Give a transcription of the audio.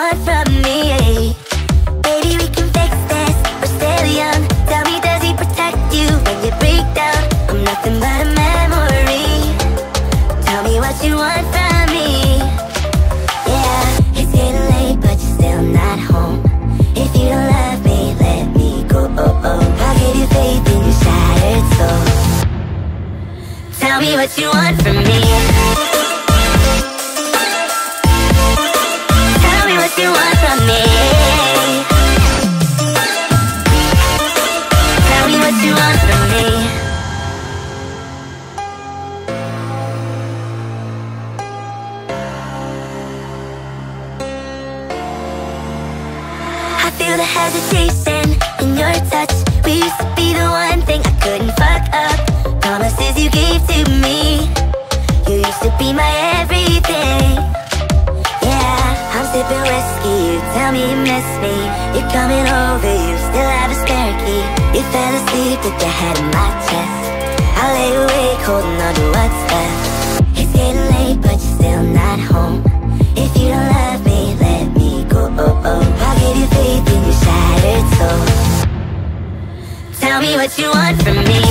want from me? Baby, we can fix this, we're still young. Tell me, does he protect you when you break down? I'm nothing but a memory. Tell me what you want from me. Yeah, it's getting late, but you're still not home. If you don't love me, let me go. I'll give you faith in your shattered soul. Tell me what you want from me. Tell me what you want from me. Tell me what you want from me. I feel the hesitation in your touch. We used to be the one thing I couldn't fuck up. Promises you gave to me. You used to be my everything. Yeah, I'm sipping whiskey, you tell me you miss me. You're coming over, you still have a spare key. You fell asleep with your head in my chest. I lay awake holding on to what's left. It's getting late, but you're still not home. If you don't love me, let me go. I'll give you faith in your shattered soul. Tell me what you want from me.